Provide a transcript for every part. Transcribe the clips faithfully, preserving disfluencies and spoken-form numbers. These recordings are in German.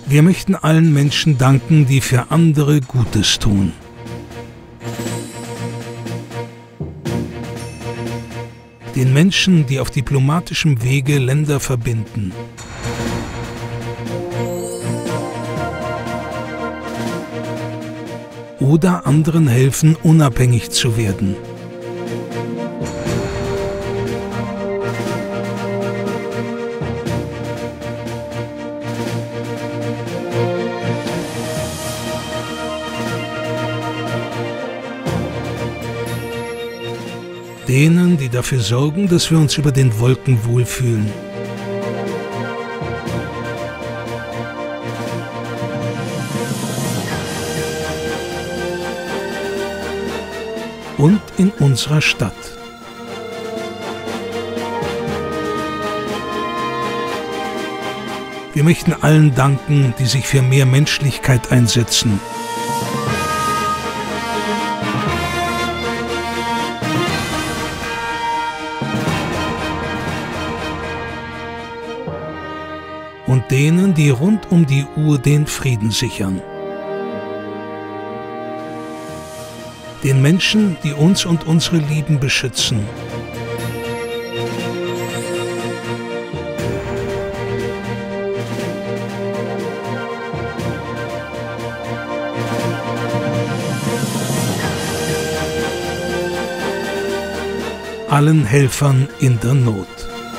Wir möchten allen Menschen danken, die für andere Gutes tun. Den Menschen, die auf diplomatischem Wege Länder verbinden. Oder anderen helfen, unabhängig zu werden. Denen, die dafür sorgen, dass wir uns über den Wolken wohlfühlen. Und in unserer Stadt. Wir möchten allen danken, die sich für mehr Menschlichkeit einsetzen. Und denen, die rund um die Uhr den Frieden sichern. Den Menschen, die uns und unsere Lieben beschützen. Allen Helfern in der Not.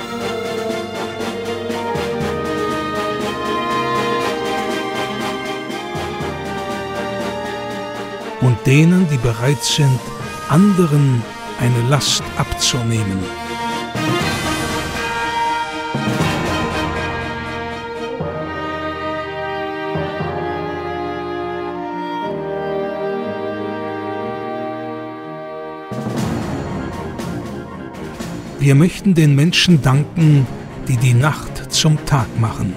Und denen, die bereit sind, anderen eine Last abzunehmen. Wir möchten den Menschen danken, die die Nacht zum Tag machen.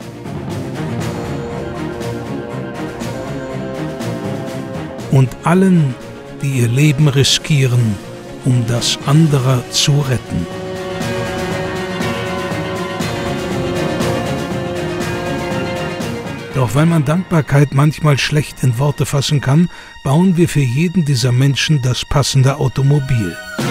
Und allen, die ihr Leben riskieren, um das anderer zu retten. Doch weil man Dankbarkeit manchmal schlecht in Worte fassen kann, bauen wir für jeden dieser Menschen das passende Automobil.